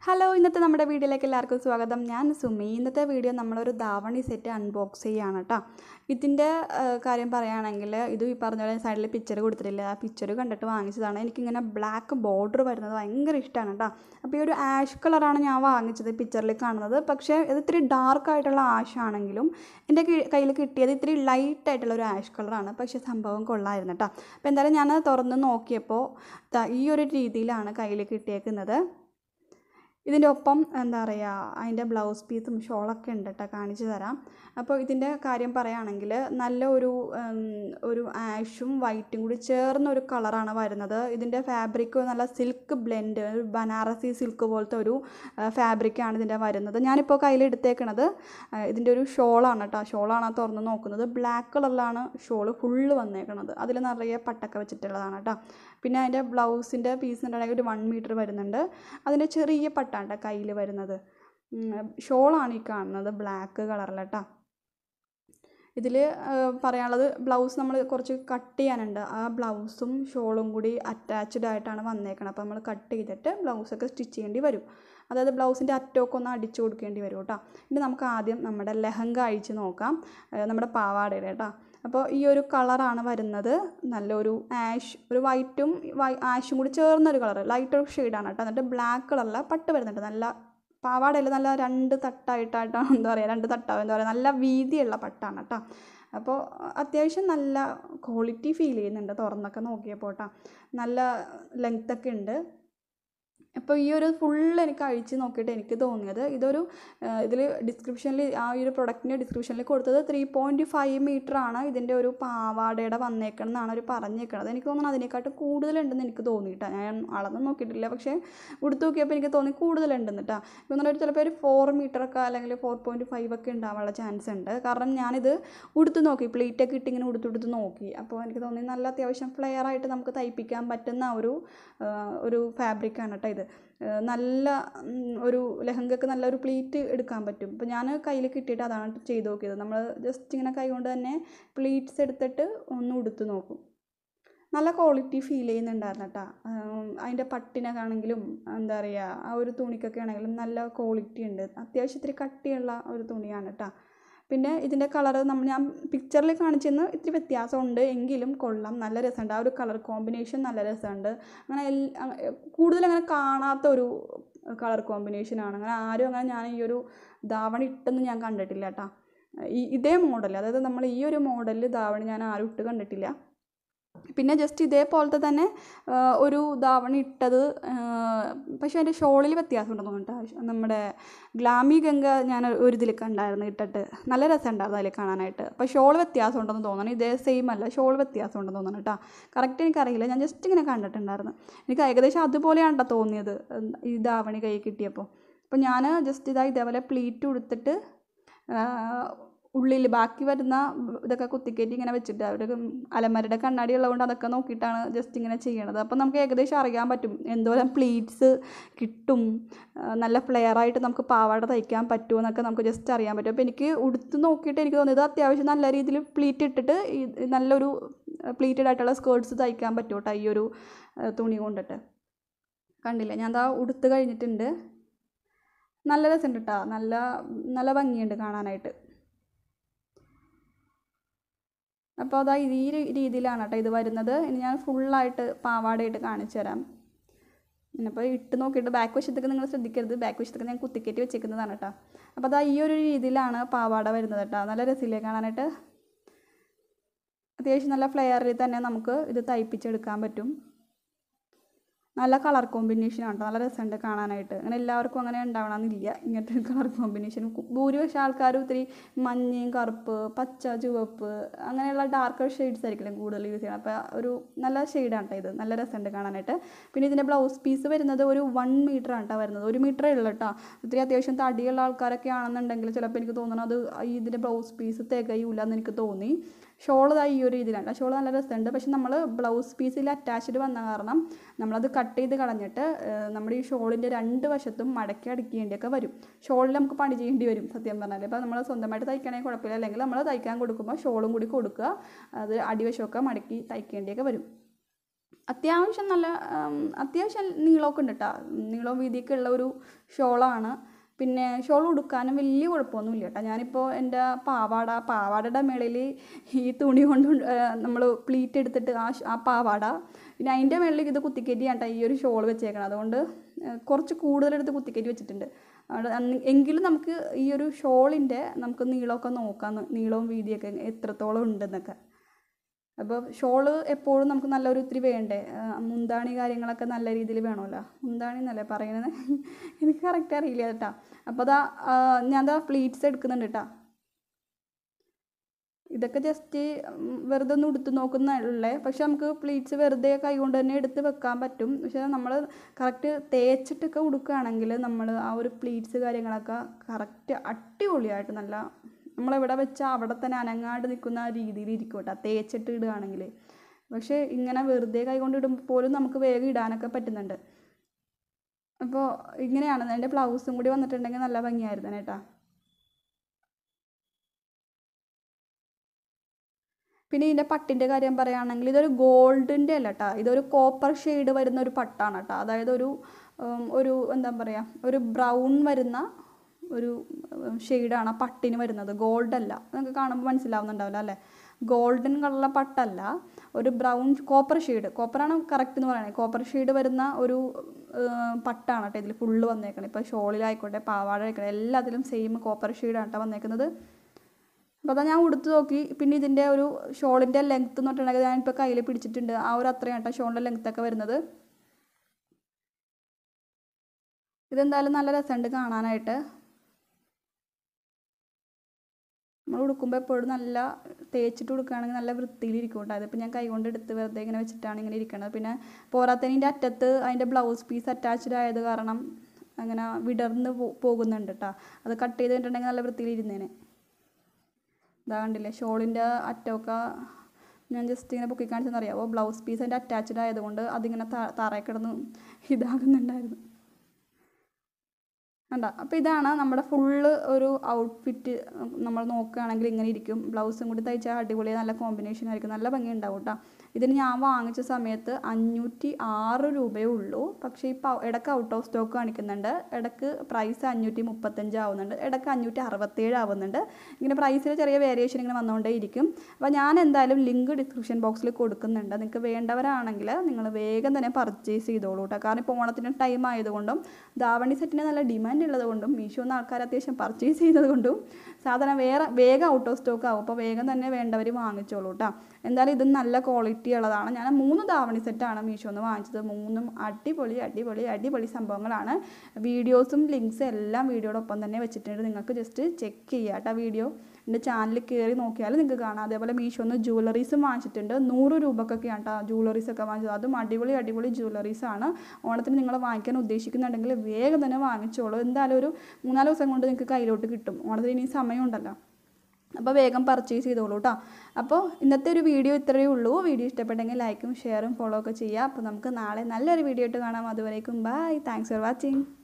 Hello, ഇന്നത്തെ നമ്മുടെ വീഡിയോയിലേക്ക് എല്ലാവർക്കും സ്വാഗതം. ഞാൻ സുമി. ഇന്നത്തെ വീഡിയോ നമ്മളൊരു ധാവണി സെറ്റ് അൺബോക്സ് ചെയ്യുകയാണ് കേട്ടോ. ഇതിൻ്റെ കാര്യം പറയുകയാണെങ്കിൽ ഇത് ഈ പറഞ്ഞ പോലെ സൈഡിൽ പിക്ചർ കൊടുത്തിട്ടില്ല. ആ പിക്ചർ കണ്ടിട്ട് വാങ്ങിച്ചതാണ്. എനിക്കിങ്ങനെ ബ്ലാക്ക് ബോർഡർ വരുന്നത് ഭയങ്കര ഇഷ്ടമാണ് കേട്ടോ. അപ്പോൾ ഈ ഒരു ആഷ് കളറാണ് ഞാൻ വാങ്ങിച്ചത് പിക്ചറിൽ കാണുന്നത്. പക്ഷേ ഇത് ഇത്തിരി ഡാർക്കായിട്ടുള്ള ആഷ് ആണെങ്കിലും എൻ്റെ കയ്യിൽ കിട്ടിയത് ഇത്തിരി ലൈറ്റായിട്ടുള്ള ഒരു ആഷ് കളറാണ്. പക്ഷേ സംഭവം കൊള്ളായിരുന്നു കേട്ടോ. അപ്പോൾ എന്തായാലും ഞാൻ തുറന്ന് നോക്കിയപ്പോൾ ഈ ഒരു രീതിയിലാണ് കയ്യിൽ കിട്ടിയേക്കുന്നത്. ഇതിൻ്റെ ഒപ്പം എന്താ പറയുക, അതിൻ്റെ ബ്ലൗസ് പീസും ഷോളൊക്കെ ഉണ്ട് കേട്ടോ, കാണിച്ചു തരാം. അപ്പോൾ ഇതിൻ്റെ കാര്യം പറയുകയാണെങ്കിൽ നല്ല ഒരു ആഷും വൈറ്റും കൂടി ചേർന്നൊരു കളറാണ് വരുന്നത്. ഇതിൻ്റെ ഫാബ്രിക് നല്ല സിൽക്ക് ബ്ലെൻഡ്, ഒരു ബനാറസി സിൽക്ക് പോലത്തെ ഒരു ഫാബ്രിക്കാണ് ഇതിൻ്റെ വരുന്നത്. ഞാനിപ്പോൾ കയ്യിൽ എടുത്തേക്കണത് ഇതിൻ്റെ ഒരു ഷോളാണ് കേട്ടോ. ഷോളാണ് തുറന്ന് നോക്കുന്നത്. ബ്ലാക്ക് കളറിലാണ് ഷോള് ഫുള്ള് വന്നേക്കണത്. അതിൽ നിറയെ പട്ടൊക്കെ വെച്ചിട്ടുള്ളതാണ് കേട്ടോ. പിന്നെ അതിൻ്റെ ബ്ലൗസിൻ്റെ പീസ് ഉണ്ടെങ്കിൽ ഒരു 1 മീറ്റർ വരുന്നുണ്ട്. അതിൻ്റെ ചെറിയ പട്ടാണ് കയ്യിൽ വരുന്നത്. ഷോളാണ് ഈ കാണുന്നത് ബ്ലാക്ക് കളറിൽ കേട്ടോ. ഇതിൽ പറയാനുള്ളത് ബ്ലൗസ് നമ്മൾ കുറച്ച് കട്ട് ചെയ്യാനുണ്ട്. ആ ബ്ലൗസും ഷോളും കൂടി അറ്റാച്ച്ഡ് ആയിട്ടാണ് വന്നേക്കണം. അപ്പോൾ നമ്മൾ കട്ട് ചെയ്തിട്ട് ബ്ലൗസൊക്കെ സ്റ്റിച്ച് ചെയ്യേണ്ടി വരും. അതായത് ബ്ലൗസിൻ്റെ അറ്റമൊക്കെ ഒന്ന് അടിച്ചു കൊടുക്കേണ്ടി വരും കേട്ടോ. ഇനി നമുക്ക് ആദ്യം നമ്മുടെ ലെഹങ്ക അഴിച്ച് നോക്കാം, നമ്മുടെ പാവാടയുടെ കേട്ടോ. അപ്പോൾ ഈ ഒരു കളറാണ് വരുന്നത്. നല്ലൊരു ആഷ്, ഒരു വൈറ്റും ആഷും കൂടി ചേർന്നൊരു കളർ, ലൈറ്റ് ഒരു ഷെയ്ഡാണ് കേട്ടോ. എന്നിട്ട് ബ്ലാക്ക് കളറിൽ പട്ട് വരുന്നുണ്ട്. നല്ല പാവാടയിൽ നല്ല 2 തട്ടായിട്ടാണ്, എന്താ പറയുക, 2 തട്ടാവും, എന്താ പറയുക, നല്ല വീതിയുള്ള പട്ടാണ് കേട്ടോ. അപ്പോൾ അത്യാവശ്യം നല്ല ക്വാളിറ്റി ഫീൽ ചെയ്യുന്നുണ്ട് തുറന്നൊക്കെ നോക്കിയപ്പോൾ കേട്ടോ. നല്ല ലെങ്ത്തൊക്കെ ഉണ്ട്. അപ്പോൾ ഈ ഒരു ഫുള്ള് എനിക്ക് അഴിച്ച് നോക്കിയിട്ട് എനിക്ക് തോന്നിയത് ഇതൊരു ഇതിൽ ഡിസ്ക്രിപ്ഷനിൽ, ആ ഒരു പ്രൊഡക്റ്റിൻ്റെ ഡിസ്ക്രിപ്ഷനിൽ കൊടുത്തത് 3.5 മീറ്ററാണ് ഇതിൻ്റെ ഒരു പാവാടയുടെ വന്നേക്കണം എന്നാണ് അവർ പറഞ്ഞേക്കണത്. എനിക്ക് തോന്നുന്നു അതിനെക്കാട്ട് കൂടുതലുണ്ടെന്ന് എനിക്ക് തോന്നിയിട്ടാണ്. ഞാൻ അളന്ന് നോക്കിയിട്ടില്ല, പക്ഷേ ഉടുത്ത് നോക്കിയപ്പോൾ എനിക്ക് തോന്നി കൂടുതലുണ്ടെന്ന് കേട്ടോ. തോന്നുന്നു ചിലപ്പോൾ ഒരു 4 മീറ്ററൊക്കെ അല്ലെങ്കിൽ 4.5 ഒക്കെ ഉണ്ടാവാനുള്ള ചാൻസ് ഉണ്ട്. കാരണം ഞാനിത് ഉടുത്ത് നോക്കി, പ്ലീറ്റൊക്കെ ഇട്ട് ഇങ്ങനെ ഉടുത്ത് നോക്കി. അപ്പോൾ എനിക്ക് തോന്നി നല്ല അത്യാവശ്യം ഫ്ലെയർ ആയിട്ട് നമുക്ക് തയ്പ്പിക്കാൻ പറ്റുന്ന ഒരു ഫാബ്രിക്കാണ് കേട്ടോ ഇത്. നല്ല ഒരു ലെഹങ്കയ്ക്ക് നല്ലൊരു പ്ലീറ്റ് എടുക്കാൻ പറ്റും. ഇപ്പോൾ ഞാൻ കയ്യിൽ കിട്ടിയിട്ട് അതാണ് ചെയ്ത് നോക്കിയത്. നമ്മൾ ജസ്റ്റ് ഇങ്ങനെ കൈ കൊണ്ട് തന്നെ പ്ലീറ്റ്സ് എടുത്തിട്ട് ഒന്ന് ഉടുത്ത് നോക്കും. നല്ല ക്വാളിറ്റി ഫീൽ ചെയ്യുന്നുണ്ടായിരുന്നു കേട്ടോ. അതിൻ്റെ പട്ടിനൊക്കെയാണെങ്കിലും എന്താ പറയുക, ആ ഒരു തുണിക്കൊക്കെ ആണെങ്കിലും നല്ല ക്വാളിറ്റി ഉണ്ട്. അത്യാവശ്യം ഇത്തിരി കട്ടിയുള്ള ഒരു തുണിയാണ് കേട്ടോ. പിന്നെ ഇതിൻ്റെ കളർ ഞാൻ പിക്ചറിൽ കാണിച്ചെന്ന് ഇത്തിരി വ്യത്യാസമുണ്ട്, എങ്കിലും കൊള്ളാം, നല്ല രസമുണ്ട്. ആ ഒരു കളർ കോമ്പിനേഷൻ നല്ല രസമുണ്ട്. അങ്ങനെ കൂടുതലങ്ങനെ കാണാത്തൊരു കളർ കോമ്പിനേഷനാണ്. അങ്ങനെ ആരും അങ്ങനെ ഞാൻ ഈ ഒരു ധാവണി ഇട്ടെന്ന് ഞാൻ കണ്ടിട്ടില്ല കേട്ടോ. ഇതേ മോഡൽ, അതായത് നമ്മൾ ഈ ഒരു മോഡലിൽ ധാവണി ഞാൻ ആരും ഇട്ട് കണ്ടിട്ടില്ല. പിന്നെ ജസ്റ്റ് ഇതേപോലത്തെ തന്നെ ഒരു ധാവണി ഇട്ടത്, പക്ഷേ അതിൻ്റെ ഷോളിൽ വ്യത്യാസം ഉണ്ടെന്ന് തോന്നുന്നു. നമ്മുടെ ഗ്ലാമി ഗംഗ ഞാൻ ഒരു ഇതിൽ കണ്ടായിരുന്നു ഇട്ടിട്ട്, നല്ല രസമുണ്ടായിരുന്നു അതിൽ കാണാനായിട്ട്. അപ്പോൾ ഷോൾ വ്യത്യാസം ഉണ്ടെന്ന് തോന്നുന്നു. ഇതേ സെയിം അല്ല, ഷോൾ വ്യത്യാസം ഉണ്ടെന്ന് തോന്നുന്നു കേട്ടോ. കറക്റ്റ് എനിക്കറിയില്ല, ഞാൻ ജസ്റ്റ് ഇങ്ങനെ കണ്ടിട്ടുണ്ടായിരുന്നു. എനിക്ക് ഏകദേശം അതുപോലെയാണ് കേട്ടോ തോന്നിയത് ഈ ധാവണി കൈ കിട്ടിയപ്പോൾ. അപ്പോൾ ഞാൻ ജസ്റ്റ് ഇതേപോലെ പ്ലീറ്റ് കൊടുത്തിട്ട് ഉള്ളിൽ ബാക്കി വരുന്ന ഇതൊക്കെ കുത്തിക്കയറ്റി ഇങ്ങനെ വെച്ചിട്ട്, അവർ അലമാരയുടെ കണ്ണാടി ഉള്ളതുകൊണ്ട് അതൊക്കെ നോക്കിയിട്ടാണ് ജസ്റ്റ് ഇങ്ങനെ ചെയ്യണത്. അപ്പം നമുക്ക് ഏകദേശം അറിയാൻ പറ്റും എന്തോരം പ്ലീറ്റ്സ് കിട്ടും, നല്ല ഫ്ലെയറായിട്ട് നമുക്ക് പാവാട തയ്ക്കാൻ പറ്റുമോ എന്നൊക്കെ നമുക്ക് ജസ്റ്റ് അറിയാൻ പറ്റും. അപ്പോൾ എനിക്ക് ഉടുത്ത് നോക്കിയിട്ട് എനിക്ക് തോന്നിയത് അത്യാവശ്യം നല്ല രീതിയിൽ പ്ലീറ്റ് ഇട്ടിട്ട് നല്ലൊരു പ്ലീറ്റഡ് ആയിട്ടുള്ള സ്കേർട്ട്സ് തയ്ക്കാൻ പറ്റും കേട്ടോ ഈ ഒരു തുണി കൊണ്ടിട്ട്. കണ്ടില്ലേ, ഞാൻ ദാ ഉടുത്ത് കഴിഞ്ഞിട്ടുണ്ട്. നല്ല രസമുണ്ട് കേട്ടോ, നല്ല ഭംഗിയുണ്ട് കാണാനായിട്ട്. അപ്പോൾ അതാ ഈ രീതിയിലാണ് കേട്ടോ ഇത് വരുന്നത്. ഇനി ഞാൻ ഫുള്ളായിട്ട് പാവാടയായിട്ട് കാണിച്ചു തരാം. അപ്പോൾ ഇട്ട് നോക്കിയിട്ട് ബാക്ക് വശത്തൊക്കെ നിങ്ങൾ ശ്രദ്ധിക്കരുത്, ബാക്ക് വശത്തൊക്കെ ഞാൻ കുത്തിക്കയറ്റി വെച്ചേക്കുന്നതാണ് കേട്ടോ. അപ്പോൾ അതാ ഈ ഒരു രീതിയിലാണ് പാവാട വരുന്നത് കേട്ടോ. നല്ല രസമില്ലേ കാണാനായിട്ട്. അത്യാവശ്യം നല്ല ഫ്ലെയറിൽ തന്നെ നമുക്ക് ഇത് തയ്പ്പിച്ചെടുക്കാൻ പറ്റും. നല്ല കളർ കോമ്പിനേഷനാണ് കേട്ടോ, നല്ല രസമുണ്ട് കാണാനായിട്ട്. അങ്ങനെ എല്ലാവർക്കും അങ്ങനെ ഉണ്ടാവണമെന്നില്ല ഇങ്ങനത്തെ കളർ കോമ്പിനേഷൻ. ഭൂരിപക്ഷം ആൾക്കാരും ഇത്തിരി മഞ്ഞയും കറുപ്പ്, പച്ച, ചുവപ്പ്, അങ്ങനെയുള്ള ഡാർക്കർ ഷെയ്ഡ്സ് ആയിരിക്കും കൂടുതൽ യൂസ് ചെയ്യണം. അപ്പോൾ ഒരു നല്ല ഷെയ്ഡാണ് കേട്ടോ ഇത്, നല്ല രസമുണ്ട് കാണാനായിട്ട്. പിന്നെ ഇതിൻ്റെ ബ്ലൗസ് പീസ് വരുന്നത് ഒരു 1 മീറ്ററാണ് കേട്ടോ വരുന്നത്. 1 മീറ്ററേ ഉള്ളൂ കേട്ടോ. ഇത്തിരി അത്യാവശ്യം തടിയുള്ള ആൾക്കാരൊക്കെ ആണെന്നുണ്ടെങ്കിൽ ചിലപ്പോൾ എനിക്ക് തോന്നുന്നത് ഇതിൻ്റെ ബ്ലൗസ് പീസ് തികയൂല എന്ന് എനിക്ക് തോന്നി. ഷോൾ ഈ ഒരു രീതിയിലാണ്. ഷോൾ നല്ല രസമുണ്ട്. പക്ഷെ നമ്മൾ ബ്ലൗസ് പീസിൽ അറ്റാച്ച്ഡ് വന്ന കാരണം നമ്മളത് കട്ട് ചെയ്ത് കളഞ്ഞിട്ട് നമ്മുടെ ഈ ഷോളിൻ്റെ 2 വശത്തും മടക്കി അടിക്കേണ്ടിയൊക്കെ വരും. ഷോളിൽ നമുക്ക് പണി ചെയ്യേണ്ടി വരും സത്യം പറഞ്ഞാൽ. അപ്പോൾ നമ്മൾ സ്വന്തമായിട്ട് തയ്ക്കണമെങ്കിൽ കുഴപ്പമില്ല, അല്ലെങ്കിൽ നമ്മൾ തയ്ക്കാൻ കൊടുക്കുമ്പോൾ ഷോളും കൂടി കൊടുക്കുക, അത് അടിവശമൊക്കെ മടക്കി തയ്ക്കേണ്ടിയൊക്കെ വരും. അത്യാവശ്യം നല്ല അത്യാവശ്യം നീളമൊക്കെ ഉണ്ട് കേട്ടോ. നീളവും വീതിയൊക്കെ ഉള്ള ഒരു ഷോളാണ്. പിന്നെ ഷോൾ ഉടുക്കാനും വലിയ കുഴപ്പമൊന്നുമില്ല കേട്ടോ. ഞാനിപ്പോൾ എൻ്റെ പാവാടയുടെ മേളിൽ ഈ തുണി കൊണ്ട് നമ്മൾ പ്ലീറ്റ് എടുത്തിട്ട് ആ പാവാട പിന്നെ അതിൻ്റെ മേളിൽ ഇത് കുത്തിക്കയറ്റിയാണ് കേട്ടോ ഈ ഒരു ഷോൾ വെച്ചേക്കണം. അതുകൊണ്ട് കുറച്ച് കൂടുതലെടുത്ത് കുത്തിക്കയറ്റി വെച്ചിട്ടുണ്ട്. എങ്കിലും നമുക്ക് ഈ ഒരു ഷോളിൻ്റെ നമുക്ക് നീളമൊക്കെ നോക്കാം, നീളവും വീതിയൊക്കെ എത്രത്തോളം ഉണ്ടെന്നൊക്കെ. അപ്പോൾ ഷോള് എപ്പോഴും നമുക്ക് നല്ലൊരു ഇത്തിരി വേണ്ടേ, മുന്താണി കാര്യങ്ങളൊക്കെ നല്ല രീതിയിൽ വേണമല്ലോ. മുന്താണി എന്നല്ലേ പറയണത്, എനിക്ക് കറക്റ്റ് അറിയില്ല കേട്ടോ. അപ്പോൾ ഞാൻ പ്ലീറ്റ്സ് എടുക്കുന്നുണ്ട് കേട്ടോ. ഇതൊക്കെ ജസ്റ്റ് വെറുതെ ഒന്ന് ഉടുത്ത് നോക്കുന്നുള്ളേ. പക്ഷെ നമുക്ക് പ്ലീറ്റ്സ് വെറുതെ കൈ കൊണ്ട് തന്നെ എടുത്ത് വെക്കാൻ പറ്റും. പക്ഷെ നമ്മൾ കറക്റ്റ് തേച്ചിട്ടൊക്കെ ഉടുക്കുകയാണെങ്കിൽ നമ്മൾ ആ ഒരു പ്ലീറ്റ്സ് കാര്യങ്ങളൊക്കെ കറക്റ്റ് അടിപൊളിയായിട്ട് നല്ല നമ്മളെവിടെ വെച്ചാൽ അവിടെ തന്നെ അനങ്ങാണ്ട് നിൽക്കുന്ന രീതിയിൽ ഇരിക്കും കേട്ടോ തേച്ചിട്ട് ഇടുകയാണെങ്കിൽ. പക്ഷേ ഇങ്ങനെ വെറുതെ കൈ കൊണ്ട് ഇടുമ്പോൾ പോലും നമുക്ക് വേഗം ഇടാനൊക്കെ പറ്റുന്നുണ്ട്. അപ്പോൾ ഇങ്ങനെയാണ്. അതിൻ്റെ ബ്ലൗസും കൂടി വന്നിട്ടുണ്ടെങ്കിൽ നല്ല ഭംഗിയായിരുന്നു കേട്ടോ. പിന്നെ ഇതിൻ്റെ പട്ടിൻ്റെ കാര്യം പറയുകയാണെങ്കിൽ ഇതൊരു ഗോൾഡിൻ്റെ അല്ല കേട്ടോ, ഇതൊരു കോപ്പർ ഷെയ്ഡ് വരുന്ന ഒരു പട്ടാണ് കേട്ടോ. അതായത് ഒരു എന്താ പറയുക, ഒരു ബ്രൗൺ വരുന്ന ഒരു ഷെയ്ഡാണ് ആ പട്ടിന് വരുന്നത്. ഗോൾഡല്ല, നിങ്ങൾക്ക് കാണുമ്പോൾ മനസ്സിലാവുന്നുണ്ടാവില്ല അല്ലേ. ഗോൾഡൻ കളറുള്ള പട്ടല്ല, ഒരു ബ്രൗൺ കോപ്പർ ഷെയ്ഡ്, കോപ്പറാണ് കറക്റ്റ് എന്ന് പറയുന്നത്. കോപ്പർ ഷെയ്ഡ് വരുന്ന ഒരു പട്ടാണ് കേട്ടോ ഇതിൽ ഫുള്ള് വന്നേക്കുന്നത്. ഇപ്പോൾ ഷോളിലായിക്കോട്ടെ പാവാട ആയിക്കോട്ടെ എല്ലാത്തിലും സെയിം കോപ്പർ ഷെയ്ഡാണ് കേട്ടോ വന്നേക്കുന്നത്. അപ്പോൾ അതാ ഞാൻ ഉടുത്ത് നോക്കി. പിന്നെ ഇതിൻ്റെ ഒരു ഷോളിൻ്റെ ലെങ്ത്ത് എന്ന് പറഞ്ഞിട്ടുണ്ടെങ്കിൽ ഞാനിപ്പോൾ കയ്യിൽ പിടിച്ചിട്ടുണ്ട്. ആ ഒരു അത്രയാണ് കേട്ടോ ഷോളിൻ്റെ ലെങ്ത്തൊക്കെ വരുന്നത്. ഇതെന്തായാലും നല്ല രസമുണ്ട് കാണാനായിട്ട്. നമ്മൾ ഉടുക്കുമ്പോൾ എപ്പോഴും നല്ല തേച്ചിട്ട് ഉടുക്കുകയാണെങ്കിൽ നല്ല വൃത്തിയിലിരിക്കും കേട്ടോ. അതിപ്പോൾ ഞാൻ കൈ കൊണ്ട് എടുത്ത് വെറുതെ ഇങ്ങനെ വെച്ചിട്ടാണ് ഇങ്ങനെ ഇരിക്കുന്നത്. പിന്നെ പോരാത്തതിൻ്റെ അറ്റത്ത് അതിൻ്റെ ബ്ലൗസ് പീസ് അറ്റാച്ച്ഡ് ആയത് കാരണം അങ്ങനെ വിടർന്ന് പോകുന്നുണ്ട് കേട്ടോ. അത് കട്ട് ചെയ്തിട്ടുണ്ടെങ്കിൽ നല്ല വൃത്തിയിലിരുന്നേനെ. ഇതാ കണ്ടില്ലേ ഷോളിൻ്റെ അറ്റമൊക്കെ ഞാൻ ജസ്റ്റ് ഇങ്ങനെ പൊക്കി കാണിച്ചെന്നറിയാമോ. ബ്ലൗസ് പീസ് അതിൻ്റെ അറ്റാച്ച്ഡ് ആയതുകൊണ്ട് അതിങ്ങനെ തറയിൽ കിടന്ന് ഇതാകുന്നുണ്ടായിരുന്നു കണ്ട. അപ്പോൾ ഇതാണ് നമ്മുടെ ഫുള്ള് ഒരു ഔട്ട്ഫിറ്റ്. നമ്മൾ നോക്കുകയാണെങ്കിൽ ഇങ്ങനെ ഇരിക്കും. ബ്ലൗസും കൂടി തയ്ച്ചാൽ അടിപൊളി നല്ല കോമ്പിനേഷൻ ആയിരിക്കും, നല്ല ഭംഗി ഉണ്ടാവും കേട്ടോ. ഇതിന് ഞാൻ വാങ്ങിച്ച സമയത്ത് 506 രൂപയേ ഉള്ളൂ. പക്ഷേ ഇപ്പോൾ ഇടയ്ക്ക് ഔട്ട് ഓഫ് സ്റ്റോക്ക് കാണിക്കുന്നുണ്ട്. ഇടയ്ക്ക് പ്രൈസ് 535 ആവുന്നുണ്ട്, ഇടയ്ക്ക് 567 ആവുന്നുണ്ട്. ഇങ്ങനെ പ്രൈസിൽ ചെറിയ വേരിയേഷൻ ഇങ്ങനെ വന്നുകൊണ്ടേ ഇരിക്കും. അപ്പോൾ ഞാൻ എന്തായാലും ലിങ്ക് ഡിസ്ക്രിപ്ഷൻ ബോക്സിൽ കൊടുക്കുന്നുണ്ട്. നിങ്ങൾക്ക് വേണ്ടവരാണെങ്കിൽ നിങ്ങൾ വേഗം തന്നെ പർച്ചേസ് ചെയ്തോളൂ കേട്ടോ. കാരണം ഇപ്പോൾ ഓണത്തിന് ടൈം ആയതുകൊണ്ടും ധാവണി സെറ്റിന് നല്ല ഡിമാൻഡ് ഉള്ളതുകൊണ്ടും മീഷോന്ന് ആൾക്കാർ അത്യാവശ്യം പർച്ചേസ് ചെയ്യുന്നത് കൊണ്ടും സാധനം വേഗം ഔട്ട് ഓഫ് സ്റ്റോക്ക് ആവും. അപ്പോൾ വേഗം തന്നെ വേണ്ടവർ വാങ്ങിച്ചോളൂ കേട്ടോ. എന്തായാലും ഇത് നല്ല ക്വാളിറ്റി ഉള്ളതാണ്. ഞാൻ 3 ധാവണി സെറ്റാണ് മീഷോന്ന് വാങ്ങിച്ചത്. 3ഉം അടിപൊളി സംഭവങ്ങളാണ്. വീഡിയോസും ലിങ്ക്സും എല്ലാം വീഡിയോടൊപ്പം തന്നെ വെച്ചിട്ടുണ്ട്. നിങ്ങൾക്ക് ജസ്റ്റ് ചെക്ക് ചെയ്യാം കേട്ടോ. വീഡിയോ എൻ്റെ ചാനലിൽ കയറി നോക്കിയാൽ നിങ്ങൾക്ക് കാണാം. അതേപോലെ മീഷോന്ന് ജ്വല്ലറീസും വാങ്ങിച്ചിട്ടുണ്ട്. 100 രൂപക്കൊക്കെയാണ് കേട്ടോ ജ്വല്ലറീസൊക്കെ വാങ്ങിച്ചത്. അതും അടിപൊളി ജ്വല്ലറീസാണ്. ഓണത്തിന് നിങ്ങൾ വാങ്ങിക്കാൻ ഉദ്ദേശിക്കുന്നുണ്ടെങ്കിൽ വേഗം തന്നെ വാങ്ങിച്ചോളൂ. എന്തായാലും ഒരു 3-4 ദിവസം കൊണ്ട് നിങ്ങൾക്ക് കയ്യിലോട്ട് കിട്ടും. ഓണത്തിന് ഇനി സമയമുണ്ടല്ലോ. അപ്പോൾ വേഗം പർച്ചേസ് ചെയ്തോളൂ കേട്ടോ. അപ്പോൾ ഇന്നത്തെ ഒരു വീഡിയോ ഇത്രയേ ഉള്ളൂ. വീഡിയോ ഇഷ്ടപ്പെട്ടെങ്കിൽ ലൈക്കും ഷെയറും ഫോളോ ഒക്കെ ചെയ്യുക. അപ്പോൾ നമുക്ക് നാളെ നല്ലൊരു വീഡിയോ ആയിട്ട് കാണാം. അതുവരേക്കും ബൈ. Thanks for watching.